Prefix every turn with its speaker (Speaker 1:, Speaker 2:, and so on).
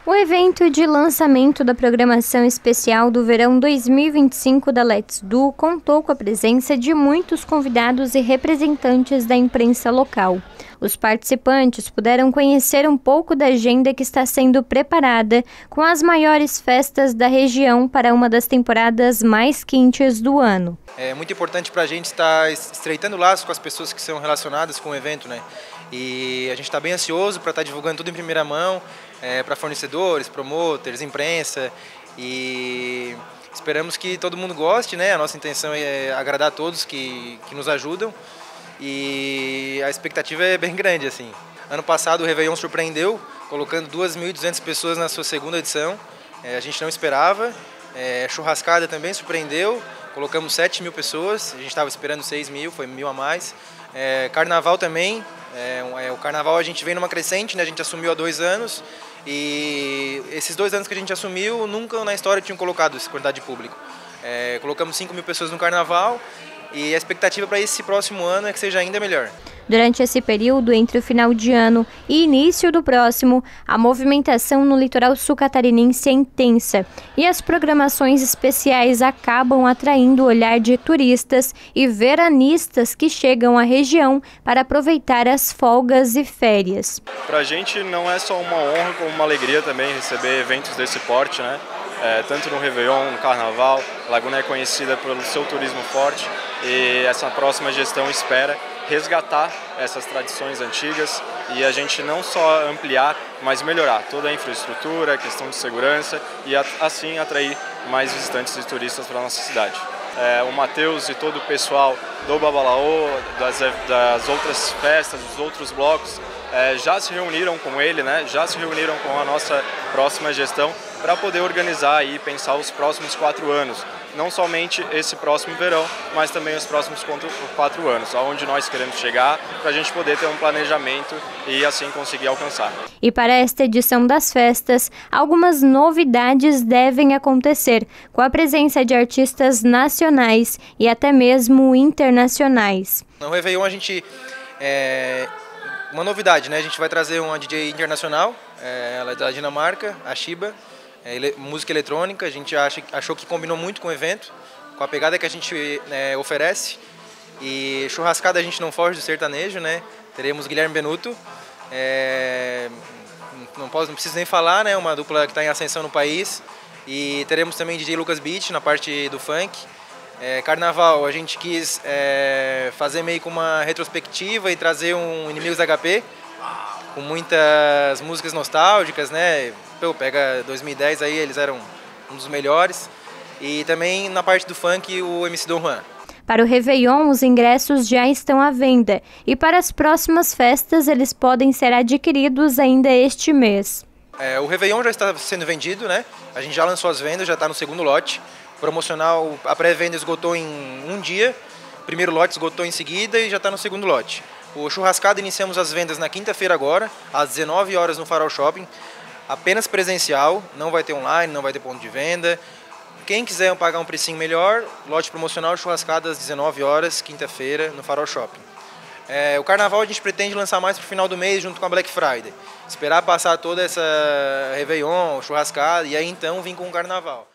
Speaker 1: O evento de lançamento da programação especial do verão 2025 da Let's Do contou com a presença de muitos convidados e representantes da imprensa local. Os participantes puderam conhecer um pouco da agenda que está sendo preparada com as maiores festas da região para uma das temporadas mais quentes do ano.
Speaker 2: É muito importante para a gente estar estreitando laços com as pessoas que são relacionadas com o evento, né? E a gente está bem ansioso para estar divulgando tudo em primeira mão, para fornecedores, promoters, imprensa, e esperamos que todo mundo goste, né? A nossa intenção é agradar a todos que nos ajudam e a expectativa é bem grande, assim. Ano passado o Réveillon surpreendeu, colocando 2.200 pessoas na sua segunda edição, a gente não esperava. Churrascada também surpreendeu, colocamos 7.000 pessoas, a gente estava esperando 6.000, foi 1.000 a mais. Carnaval também, o carnaval a gente vem numa crescente, né? A gente assumiu há 2 anos e esses 2 anos que a gente assumiu nunca na história tinham colocado essa quantidade de público. Colocamos 5.000 pessoas no carnaval e a expectativa para esse próximo ano é que seja ainda melhor.
Speaker 1: Durante esse período, entre o final de ano e início do próximo, a movimentação no litoral sul catarinense é intensa e as programações especiais acabam atraindo o olhar de turistas e veranistas que chegam à região para aproveitar as folgas e férias.
Speaker 3: Para a gente não é só uma honra, como uma alegria também receber eventos desse porte, né? Tanto no Réveillon, no Carnaval. Laguna é conhecida pelo seu turismo forte e essa próxima gestão espera resgatar essas tradições antigas e a gente não só ampliar, mas melhorar toda a infraestrutura, a questão de segurança e assim atrair mais visitantes e turistas para a nossa cidade. O Matheus e todo o pessoal do Babalaô, das outras festas, dos outros blocos, já se reuniram com ele, né? Já se reuniram com a nossa próxima gestão para poder organizar e pensar os próximos 4 anos. Não somente esse próximo verão, mas também os próximos 4 anos, aonde nós queremos chegar, para a gente poder ter um planejamento e assim conseguir alcançar.
Speaker 1: E para esta edição das festas, algumas novidades devem acontecer, com a presença de artistas nacionais e até mesmo internacionais.
Speaker 2: No Réveillon a gente, uma novidade, né? A gente vai trazer uma DJ internacional, ela é da Dinamarca, a Shiba. Música eletrônica, a gente achou que combinou muito com o evento, com a pegada que a gente oferece. E churrascada a gente não foge do sertanejo, né? Teremos Guilherme Benuto, não preciso nem falar, né? Uma dupla que está em ascensão no país. E teremos também DJ Lucas Beach na parte do funk. Carnaval, a gente quis fazer meio com uma retrospectiva e trazer um Inimigos da HP, com muitas músicas nostálgicas, né? Pega 2010 aí, eles eram um dos melhores. E também na parte do funk, o MC Don Juan.
Speaker 1: Para o Réveillon, os ingressos já estão à venda e para as próximas festas eles podem ser adquiridos ainda este mês.
Speaker 2: O Réveillon já está sendo vendido, né? A gente já lançou as vendas, já está no segundo lote. Promocional, a pré-venda esgotou em um dia, o primeiro lote esgotou em seguida e já está no segundo lote. O churrascado iniciamos as vendas na quinta-feira agora, às 19 horas no Farol Shopping. Apenas presencial, não vai ter online, não vai ter ponto de venda. Quem quiser pagar um precinho melhor, lote promocional churrascada às 19 horas, quinta-feira, no Farol Shopping. O Carnaval a gente pretende lançar mais para o final do mês, junto com a Black Friday. Esperar passar toda essa Réveillon, churrascada, e aí então vir com o Carnaval.